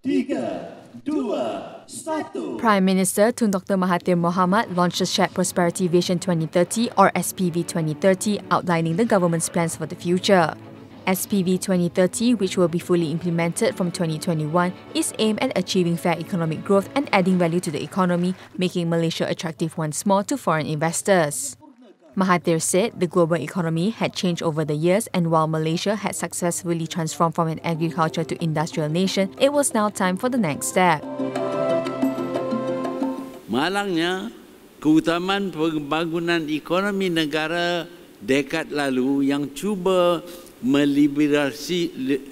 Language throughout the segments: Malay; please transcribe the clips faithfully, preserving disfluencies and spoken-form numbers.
tiga, dua, satu. Prime Minister Tun Doctor Mahathir Mohamad launched the Shared Prosperity Vision twenty thirty or S P V twenty thirty, outlining the government's plans for the future. S P V twenty thirty, which will be fully implemented from twenty twenty-one, is aimed at achieving fair economic growth and adding value to the economy, making Malaysia attractive once more to foreign investors. Mahathir said the global economy had changed over the years, and while Malaysia had successfully transformed from an agriculture to industrial nation, it was now time for the next step. Malangnya, keutamaan pembangunan ekonomi negara dekad lalu yang cuba meliberasi,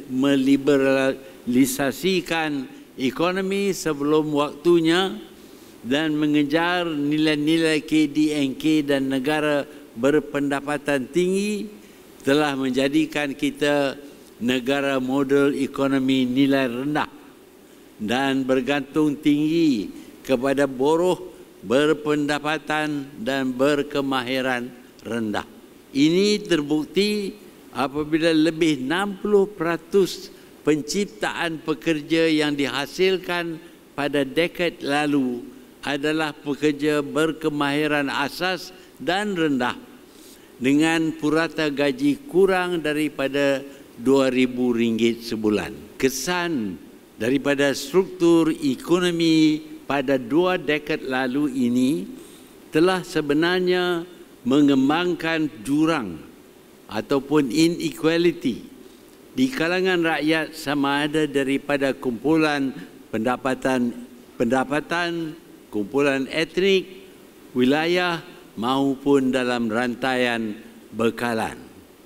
meliberalisasikan ekonomi sebelum waktunya dan mengejar nilai-nilai K D N K dan negara berpendapatan tinggi telah menjadikan kita negara model ekonomi nilai rendah dan bergantung tinggi kepada buruh berpendapatan dan berkemahiran rendah. Ini terbukti apabila lebih enam puluh peratus penciptaan pekerja yang dihasilkan pada dekad lalu adalah pekerja berkemahiran asas dan rendah dengan purata gaji kurang daripada dua ribu ringgit sebulan. Kesan daripada struktur ekonomi pada dua dekad lalu ini telah sebenarnya mengembangkan jurang ataupun inequality di kalangan rakyat sama ada daripada kumpulan pendapatan pendapatan kumpulan etnik, wilayah maupun dalam rantaian bekalan.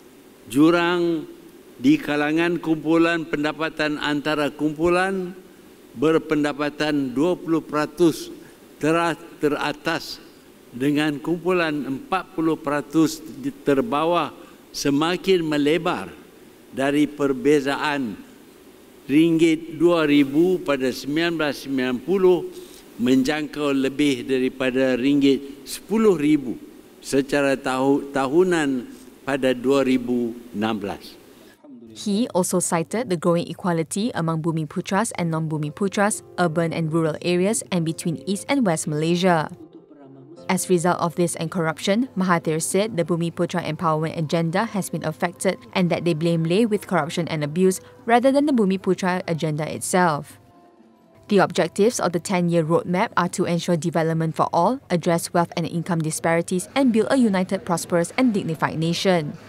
Jurang di kalangan kumpulan pendapatan antara kumpulan berpendapatan dua puluh peratus teratas dengan kumpulan empat puluh peratus terbawah semakin melebar dari perbezaan ringgit dua ribu pada seribu sembilan ratus sembilan puluh menjangkau lebih daripada ringgit sepuluh ribu secara tahu, tahunan pada dua ribu enam belas. He also cited the growing equality among Bumi Putras and non-Bumi Putras, urban and rural areas, and between East and West Malaysia. As a result of this and corruption, Mahathir said the Bumi Putra empowerment agenda has been affected and that they blame Lay with corruption and abuse rather than the Bumi Putra agenda itself. The objectives of the ten-year roadmap are to ensure development for all, address wealth and income disparities, and build a united, prosperous and dignified nation.